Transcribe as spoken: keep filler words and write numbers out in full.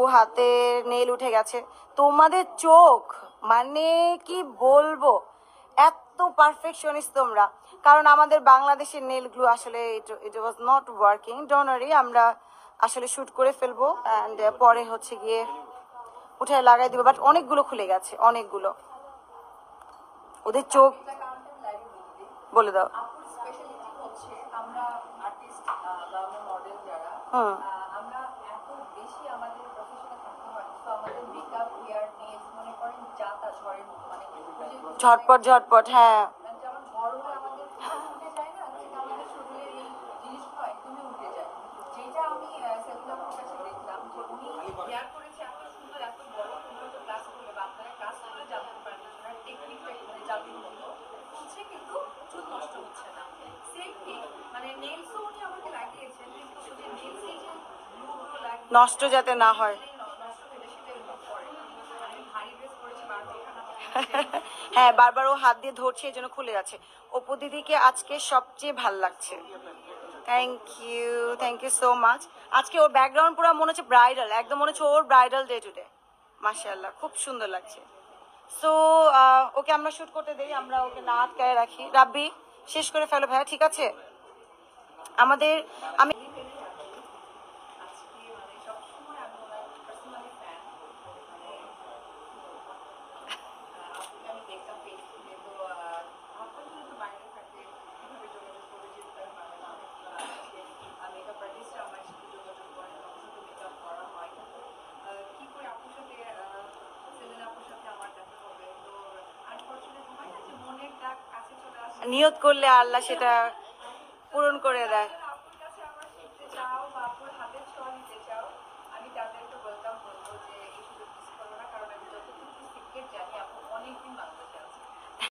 হাতে নেল উঠে গেছে। তোমাদের চোখ মানে কি বলবো, এত পারফেকশনিস্ট তোমরা। কারণ আমাদের বাংলাদেশের নেল গ্লু আসলে it was not working. Don't worry, আমরা আসলে শুট করে ফেলবো অ্যান্ড পরে হচ্ছে গিয়ে উঠে লাগাই দিব। বাট অনেকগুলো খুলে গেছে, অনেকগুলো। ওদের চোখ বলে দাও। হুম ঝটপট ঝটপট, হ্যাঁ। নষ্ট যাতে না হয়। হ্যাঁ, বারবার ও হাত দিয়ে ধরছে, এই জন্য খুলে যাচ্ছে। অপু দিদিকে আজকে সবচেয়ে ভাল লাগছে। Thank you, thank you so much. আজকে ওর ব্যাকগ্রাউন্ড পুরো মনে হচ্ছে ব্রাইডাল, একদম মনে হচ্ছে ওর ব্রাইডাল ডে টুডে। মাশাআল্লাহ, খুব সুন্দর লাগছে। সো ওকে আমরা শুট করতে দেই, আমরা ওকে না আটকায় রাখি। রাব্বি শেষ করে ফেলো ভাইয়া, ঠিক আছে? আমাদের আমি নিয়ত করলে আল্লাহ সেটা পূরণ করে দেয়।